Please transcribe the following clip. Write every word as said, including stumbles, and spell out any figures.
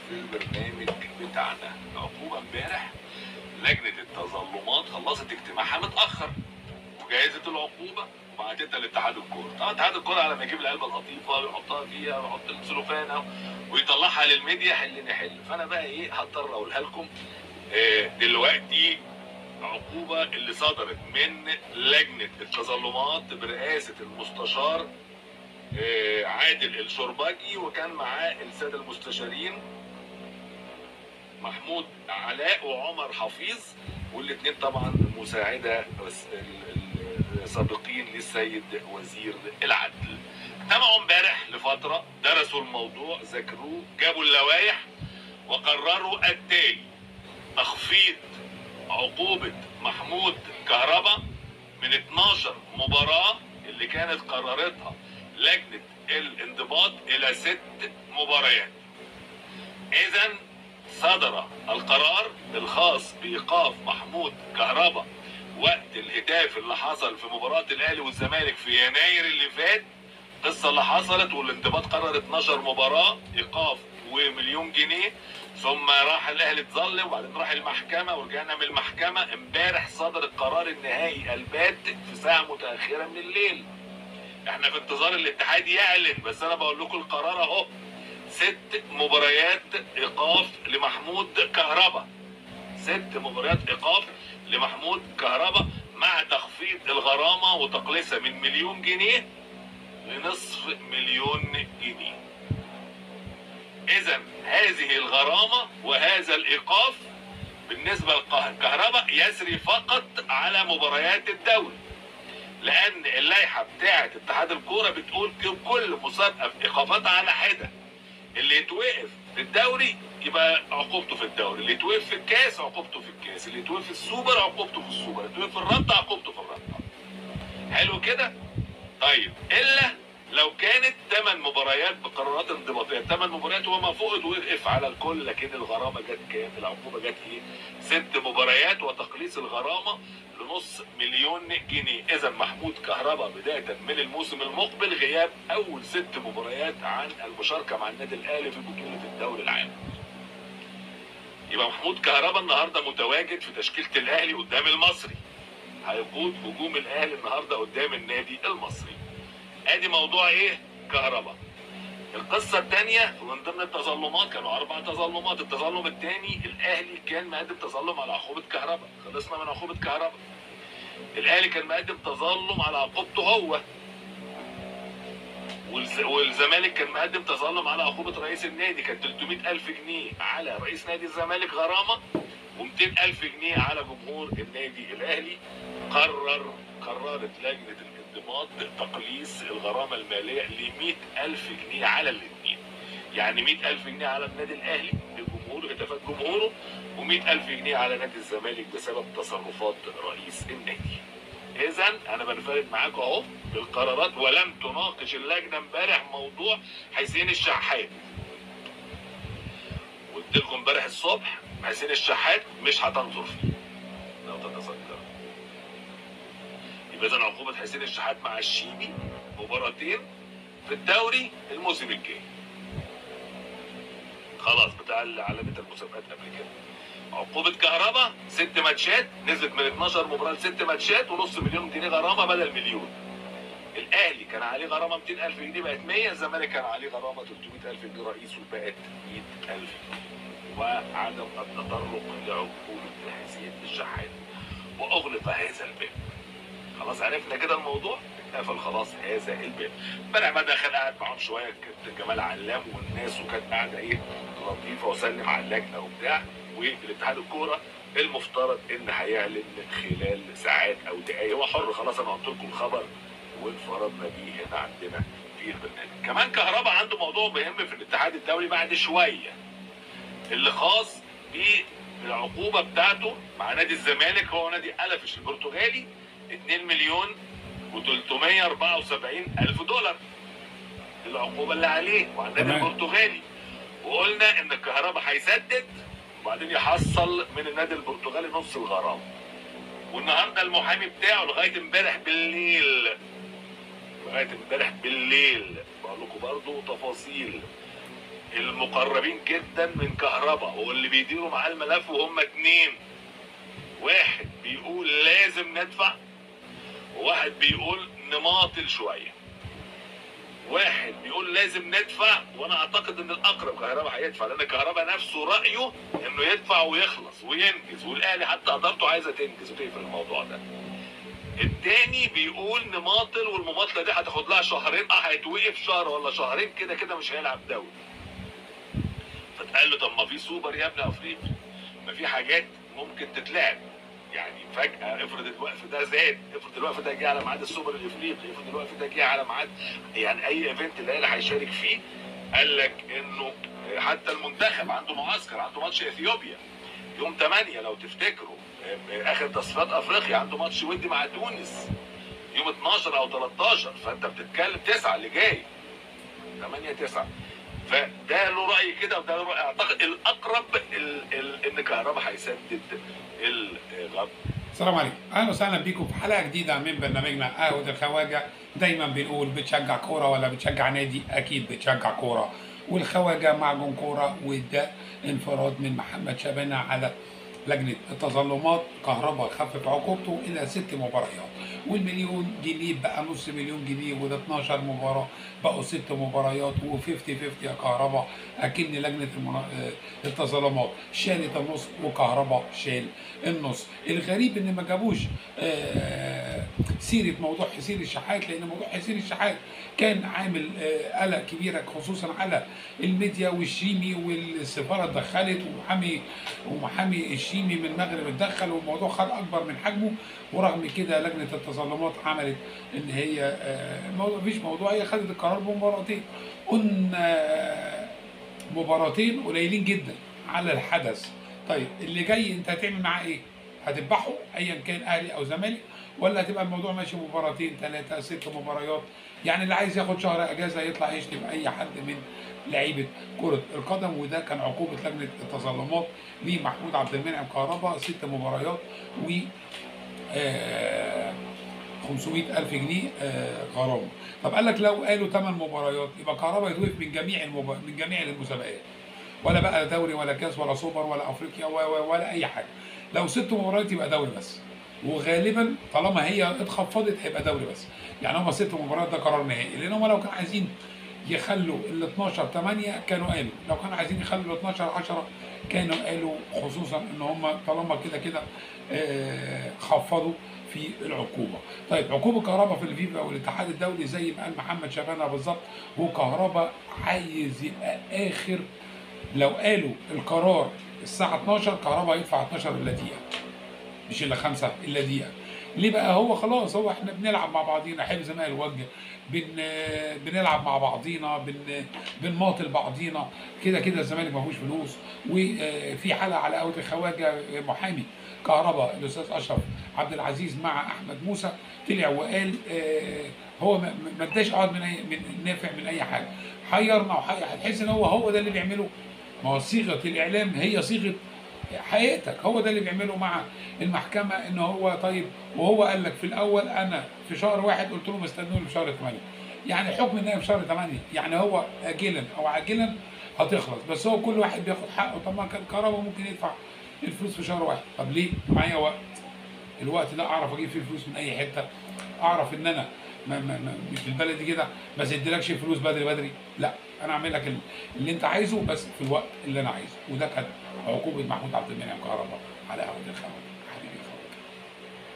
في البرنامج بتاعنا. العقوبة امبارح لجنة التظلمات خلصت اجتماعها متأخر وجهزت العقوبة وبعتتها لاتحاد الكورة. طبعا اتحاد الكورة على ما يجيب العلبة القطيفة ويحطها فيها ويحط السلوفانة ويطلعها للميديا حل نحل. فأنا بقى إيه هضطر أقولها لكم آه دلوقتي. عقوبة اللي صدرت من لجنة التظلمات برئاسة المستشار آه عادل الشرباجي، وكان معاه السادة المستشارين محمود علاء وعمر حفيظ، والاثنين طبعا مساعدة سابقين للسيد وزير العدل. اجتمعوا امبارح لفترة، درسوا الموضوع، ذاكروه، جابوا اللوائح وقرروا التالي: تخفيض عقوبة محمود كهربا من اتناشر مباراة اللي كانت قررتها لجنة الانضباط إلى ست مباريات. إذن صدر القرار الخاص بإيقاف محمود كهربا وقت الهتاف اللي حصل في مباراة الأهلي والزمالك في يناير اللي فات. القصة اللي حصلت والانضباط قرر اتناشر مباراة إيقاف ومليون جنيه، ثم راح الأهلي اتظلم وبعدين راح المحكمة ورجعنا من المحكمة. امبارح صدر القرار النهائي البات في ساعة متأخرة من الليل. احنا في انتظار الاتحاد يعلن، بس أنا بقول لكم القرار أهو: ست مباريات ايقاف لمحمود كهربا. ست مباريات ايقاف لمحمود كهربا مع تخفيض الغرامه وتقليصها من مليون جنيه لنصف مليون جنيه. اذا هذه الغرامه وهذا الايقاف بالنسبه لكهربا يسري فقط على مباريات الدوري، لان اللائحه بتاعه اتحاد الكوره بتقول كل مسابقه بايقافاتها على حده. اللي يتوقف في الدوري يبقى عقوبته في الدوري، اللي يتوقف في الكاس عقوبته في الكاس، اللي يتوقف في السوبر عقوبته في السوبر، اللي يتوقف في الرابطه عقوبته في الرابطه. حلو كده؟ طيب الا لو كانت ثمان مباريات بقرارات انضباطيه، ثمان مباريات وما فوق وقف على الكل، لكن الغرامه جت كام؟ العقوبه جت ايه؟ ست مباريات وتقليص الغرامه لنص مليون جنيه. اذا محمود كهربا بدايه من الموسم المقبل غياب اول ست مباريات عن المشاركه مع النادي الاهلي في بطوله الدوري العام. يبقى محمود كهربا النهارده متواجد في تشكيله الاهلي قدام المصري، هيقود هجوم الاهلي النهارده قدام النادي المصري. ادي موضوع ايه؟ كهربا. القصه الثانيه من ضمن التظلمات، كانوا اربع تظلمات. التظلم الثاني الاهلي كان مقدم تظلم على عقوبه كهربا، خلصنا من عقوبه كهربا. الاهلي كان مقدم تظلم على عقوبته هو، والزمالك كان مقدم تظلم على عقوبه رئيس النادي، كان تلتمية الف جنيه على رئيس نادي الزمالك غرامه ومئتين الف جنيه على جمهور النادي الاهلي. قرر قررت لجنه الانضباط تقليص الغرامه الماليه ل مئة الف جنيه على الاثنين. يعني مئة الف جنيه على النادي الاهلي لجمهور هتافات جمهوره، ومئة الف جنيه على نادي الزمالك بسبب تصرفات رئيس النادي. اذا انا بنفرد معاكم اهو بالقرارات. ولم تناقش اللجنه امبارح موضوع حسين الشحات. قلت لكم امبارح الصبح حسين الشحات مش هتنظر فيه لو تتذكر. يبقى اذا عقوبه حسين الشحات مع الشيبي مباراتين في الدوري الموسم الجاي. خلاص بتاع علامه المسابقات قبل كده. عقوبة كهربا ست ماتشات، نزلت من اتناشر مباراة لست ماتشات ونص مليون جنيه غرامة بدل مليون. الأهلي كان عليه غرامة مئتين الف جنيه بقت مية، الزمالك كان عليه غرامة تلتمية الف جنيه رئيس وبقت مئة الف جنيه. وعدم التطرق لعقوبة حسين الشحات. وأغلق هذا الباب. خلاص عرفنا كده الموضوع؟ اتقفل خلاص هذا الباب. امبارح بقى دخل قاعد معاهم شوية كابتن جمال علام والناس، وكانت قاعدة ايه لطيفة وسلم على اللجنة وبتاع. والاتحاد الكوره المفترض ان هيعلن خلال ساعات او دقائق، هو حر خلاص. انا قلت لكم الخبر وانفردنا بيه هنا عندنا في البرنامج. كمان كهربا عنده موضوع مهم في الاتحاد الدولي بعد شويه، اللي خاص بالعقوبه بتاعته مع نادي الزمالك. هو نادي ألفش البرتغالي اتنين مليون وتلتمية واربعة وسبعين الف دولار العقوبه اللي عليه وعلى النادي البرتغالي. وقلنا ان الكهربا هيسدد وبعدين يحصل من النادي البرتغالي نص الغرامه. والنهارده المحامي بتاعه لغايه امبارح بالليل لغايه امبارح بالليل بقول لكم برضه تفاصيل المقربين جدا من كهرباء واللي بيديروا معاه الملف، وهم اتنين، واحد بيقول لازم ندفع وواحد بيقول نماطل شويه. واحد بيقول لازم ندفع، وانا اعتقد ان الاقرب كهرباء هيدفع، لان كهرباء نفسه رايه انه يدفع ويخلص وينجز، والاهلي حتى ادارته عايزه تنجز وتقفل الموضوع ده. التاني بيقول نماطل، والمماطله دي هتاخد لها شهرين، اه هيتوقف شهر ولا شهرين كده كده مش هيلعب دوري. فتقال له طب ما في سوبر يا ابني افريقي، ما في حاجات ممكن تتلعب، يعني فجاه افرض الوقف ده زاد، افرض الوقف ده جه على ميعاد السوبر الافريقي، افرض الوقف ده جه على ميعاد يعني اي ايفنت الاهلي هيشارك فيه. قال لك انه حتى المنتخب عنده معسكر، عنده ماتش اثيوبيا يوم تمانية لو تفتكروا، اخر تصفيات افريقيا عنده ماتش ودي مع تونس يوم اتناشر او تلتاشر، فانت بتتكلم تسعة اللي جاي، تمانية تسعة. فده له راي كده وده له راي. اعتقد الاقرب ال ال ان كهرباء هيسدد الغرب. السلام عليكم، اهلا وسهلا بيكم في حلقه جديده من برنامجنا قهوه الخواجه. دايما بنقول بتشجع كوره ولا بتشجع نادي؟ اكيد بتشجع كوره، والخواجه معجون كوره، وده انفراد من محمد شبانه على لجنه التظلمات. كهرباء خفف عقوبته الى ست مباريات، والمليون جنيه بقى نص مليون جنيه، وده اتناشر مباراه بقوا ست مباريات، وخمسين خمسين يا كهرباء. اكن لجنه المنا... التظلمات شالت النص وكهرباء شال النص. الغريب ان ما جابوش آه سيره موضوع حسين الشحات، لان موضوع حسين الشحات كان عامل آه قلق كبيره خصوصا على الميديا، والشيمي والسفاره اتدخلت، ومحامي ومحامي الشيمي من المغرب اتدخل، والموضوع خد اكبر من حجمه. ورغم كده لجنه التظلمات عملت ان هي آه موضوع مفيش موضوع، هي خدت القرار بمباراتين. قلنا مباراتين قليلين جدا على الحدث. طيب اللي جاي انت هتعمل معاه ايه؟ هتذبحه ايا كان اهلي او زمالك، ولا هتبقى الموضوع ماشي مباراتين ثلاثه ست مباريات؟ يعني اللي عايز ياخد شهر اجازه يطلع يشتم اي حد من لعيبه كره القدم. وده كان عقوبه لجنه التظلمات لمحمود عبد المنعم كهرباء، ست مباريات و آه خمسمائة ألف جنيه آه غرامه. طب قال لك لو قالوا ثمان مباريات يبقى كهرباء يتوقف من جميع المب... من جميع المسابقات، ولا بقى دوري ولا كاس ولا سوبر ولا افريقيا ولا اي حاجه. لو ست مباريات يبقى دوري بس، وغالبا طالما هي اتخفضت هيبقى دوري بس. يعني هم ست مباريات ده قرار نهائي، لان هم لو كانوا عايزين يخلوا ال اتناشر تمانية كانوا قالوا، لو كانوا عايزين يخلوا ال اتناشر عشرة كانوا قالوا، خصوصا ان هم طالما كده كده آه خفضوا في العقوبه. طيب عقوبه كهرباء في الفيفا والاتحاد الدولي زي ما قال محمد شبانه بالظبط، وكهرباء عايز يبقى اخر، لو قالوا القرار الساعه اتناشر كهرباء هيدفع اتناشر الا دقيقه، مش الا خمسه الا دقيقه. ليه بقى؟ هو خلاص، هو احنا بنلعب مع بعضينا، حفظ ماء الوجه، بن بنلعب مع بعضينا، بن بنماطل بعضينا، كده كده الزمالك ما فيهوش فلوس. وفي حلقه على قهوه الخواجه محامي كهرباء الاستاذ اشرف عبد العزيز مع احمد موسى طلع وقال هو ما اداش عقد من اي من نافع من اي حاجه، حيرنا وهتحس ان هو هو ده اللي بيعمله. ما هو صيغه الاعلام هي صيغه حقيقتك، هو ده اللي بيعمله مع المحكمه. ان هو طيب، وهو قال لك في الاول انا في شهر واحد قلت لهم استنوني في شهر تمانية، يعني حكم النهائي في شهر تمانية، يعني هو اجلا او عاجلا هتخلص، بس هو كل واحد بياخد حقه. طب ما كان كهرباء ممكن يدفع الفلوس في شهر واحد، طب ليه؟ معايا وقت، الوقت ده اعرف اجيب فيه الفلوس من اي حته، اعرف ان انا ما ما ما مش في البلد كده ما اديلكش الفلوس بدري بدري، لا انا اعمل لك اللي انت عايزه بس في الوقت اللي انا عايزه. وده كان عقوبه محمود عبد المنعم كهرباء على